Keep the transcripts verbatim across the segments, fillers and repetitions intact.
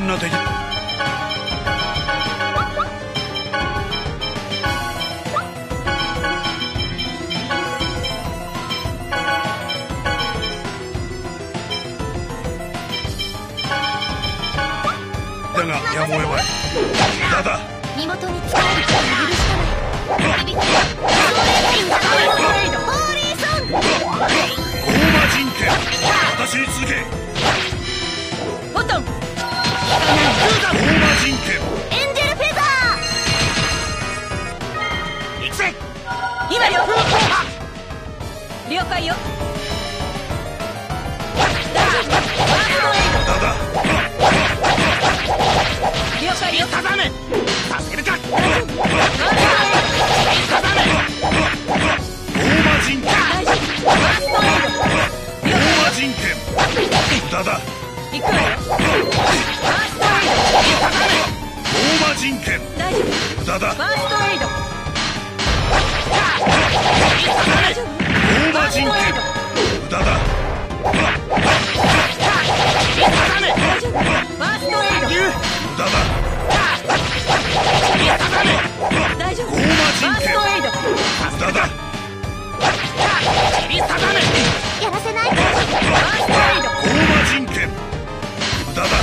険な敵。だがやむを得まい。だだ身元に使えることを許したまえ。響きホーリーソンゴーマ人権私に続け。 フォトンゴーマ人権エンジェルフェザー。行くぜ。今了了解よ。だだ了解よ。定めさせるか。定めゴーマ人権ゴーマ人権だだ行くわよ。 ゴーマ人権大丈夫。 だだファーストエイド。大丈夫。 ゴーマ人権だだ大丈夫。ファーストエイド。 だだ大丈夫。 ゴーマ人権だだやらせない。ファーストエイド。 ゴーマ人権だだ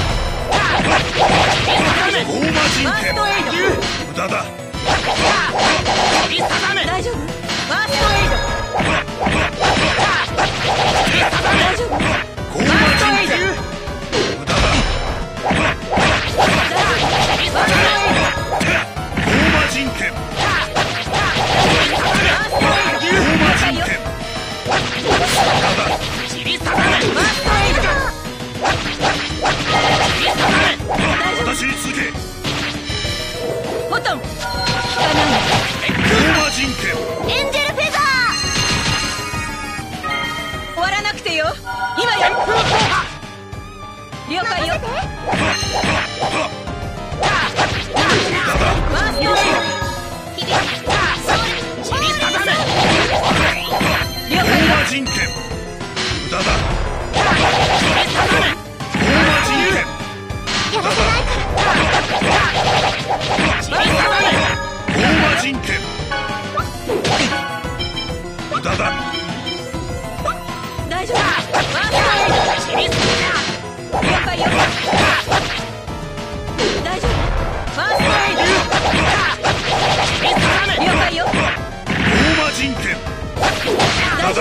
ゴーマ人権だだ大丈夫。ファーストエイド。大丈夫。 ゴーマ人権だだゴーマ人権私に続け。 フォトンゴーマ人権エンジェルフェザー。終わらなくてよ。今よ。了解よ。ファーストエイド。了解よ。 ゴーマ人権だだゴーマ人権やらせないから。 ゴーマ人権だだ大丈夫。ファーストエイド。了解よ。大丈夫。ファーストエイド。了解よ。 ゴーマ人権だだファーストエイド。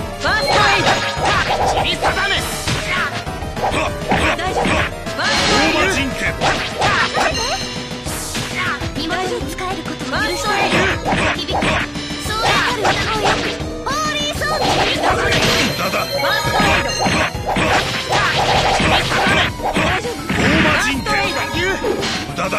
大丈夫。ファーストエイド。 人権今まで使えることを許したい。響きそうやる歌声よ。ホーリーソンだだファーストエイド。大丈夫。 ゴーマ人権だだ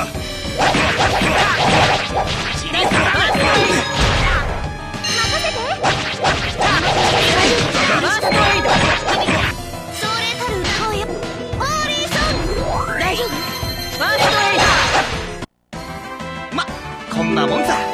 任せて。ファーストエイド。壮麗たる歌声よ。ホーリーソン大丈夫。ファーストエイド。 ま、こんなもんさ。